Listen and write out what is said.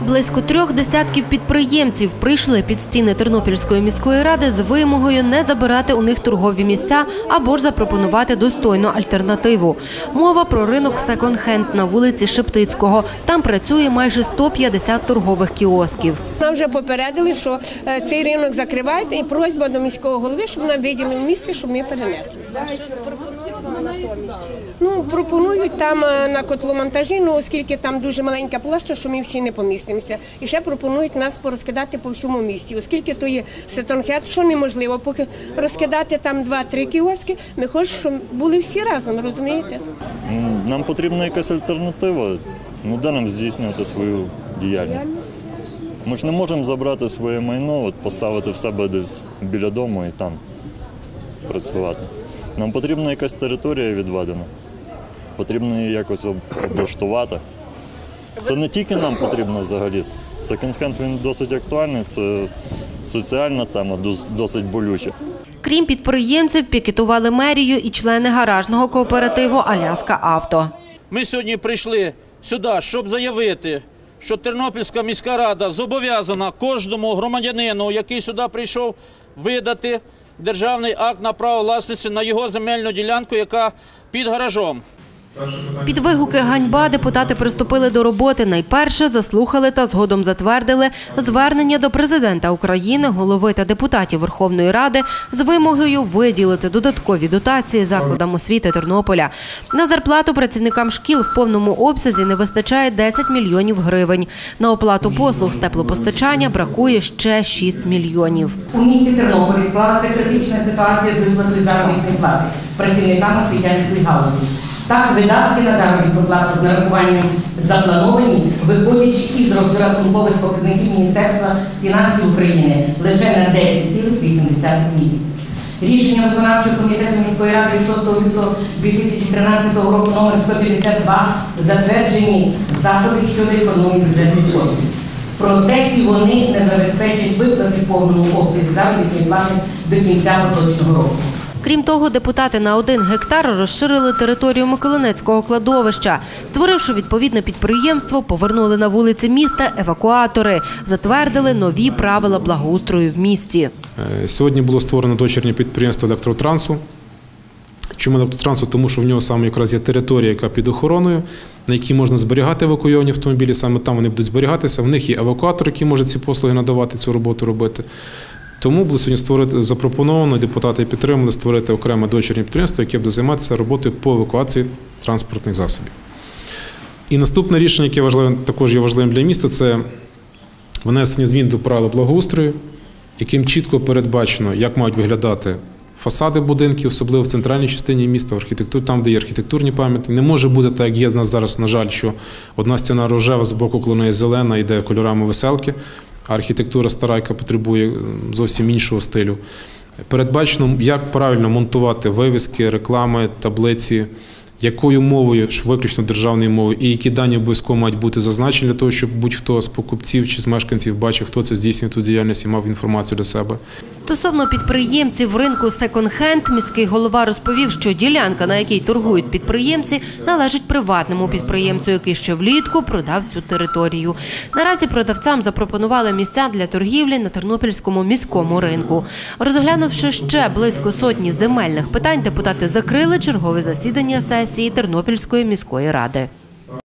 Близько 3 десятків підприємців прийшли під стіни Тернопільської міської ради з вимогою не забирати у них торгові місця або ж запропонувати достойну альтернативу. Мова про ринок секонд-хенд на вулиці Шептицького. Там працює майже 150 торгових кіосків. Нам вже попередили, що цей ринок закривають, і просьба до міського голови, щоб нам виділив місце, щоб ми перенеслися. Пропонують там на котломонтажі, оскільки там дуже маленька площа, що ми всі не помістимося. І ще пропонують нас порозкидати по всьому місті, оскільки то є секонд-хенд, що неможливо, поки розкидати там 2-3 кіоски, ми хочемо, щоб були всі разом, розумієте? Нам потрібна якась альтернатива, де нам здійснювати свою діяльність. Ми ж не можемо забрати своє майно, поставити в себе десь біля дому і там працювати. Нам потрібна якась територія відведена, потрібно її якось облаштувати. Це не тільки нам потрібно взагалі. Секонд-хенд він досить актуальний, це соціальна тема, досить болюча. Крім підприємців, пікетували мерію і члени гаражного кооперативу «Аляска Авто». Ми сьогодні прийшли сюди, щоб заявити, що Тернопільська міська рада зобов'язана кожному громадянину, який сюди прийшов, видати державний акт на право власності на його земельну ділянку, яка під гаражом. Під вигуки «Ганьба» депутати приступили до роботи. Найперше заслухали та згодом затвердили звернення до президента України, голови та депутатів Верховної Ради з вимогою виділити додаткові дотації закладам освіти Тернополя. На зарплату працівникам шкіл в повному обсязі не вистачає 10 мільйонів гривень. На оплату послуг з теплопостачання бракує ще 6 мільйонів. У місті Тернополі склалася критична ситуація з виплатою заробітної плати працівникам освітянської галузі. Так, видатки на заробітну плату з нарахуванням заплановані, виходячи із розрахункових показників Міністерства фінансів України лише на 10,8 місяць. Рішенням виконавчого комітету міської ради 6 лютого 2013 року номер 152 затверджені заходи щодо економії бюджетних коштів. Проте і вони не забезпечать виплати повному обсязі заробітної плати до кінця поточного року. Крім того, депутати на 1 гектар розширили територію Миколинецького кладовища. Створивши відповідне підприємство, повернули на вулиці міста евакуатори, затвердили нові правила благоустрою в місті. Сьогодні було створено дочірнє підприємство електротрансу. Чому електротрансу? Тому що в нього саме якраз є територія, яка під охороною, на якій можна зберігати евакуйовані автомобілі, саме там вони будуть зберігатися. В них є евакуатор, який може ці послуги надавати, цю роботу робити. Тому було сьогодні запропоновано, депутати підтримали, створити окреме дочірнє підприємство, яке буде займатися роботою по евакуації транспортних засобів. І наступне рішення, яке також є важливим для міста, це внесення змін до правил благоустрою, яким чітко передбачено, як мають виглядати фасади будинків, особливо в центральній частині міста, в архітектурі, там, де є архітектурні пам'ятки. Не може бути так, як є в нас зараз, на жаль, що одна стіна рожева, з боку колони зелена, йде кольорами веселки, а архітектура стара, яка потребує зовсім іншого стилю. Передбачено, як правильно монтувати вивіски, реклами, таблиці, якою мовою, виключно державною мовою, і які дані обов'язково мають бути зазначені для того, щоб будь-хто з покупців чи з мешканців бачив, хто це здійснює ту діяльність і мав інформацію для себе. Стосовно підприємців ринку секонд-хенд, міський голова розповів, що ділянка, на якій торгують підприємці, належить приватному підприємцю, який ще влітку продав цю територію. Наразі продавцям запропонували місця для торгівлі на Тернопільському міському ринку. Розглянувши ще близько сотні земельних питань, депутати закрили чергове засідання сесії Тернопільської міської ради.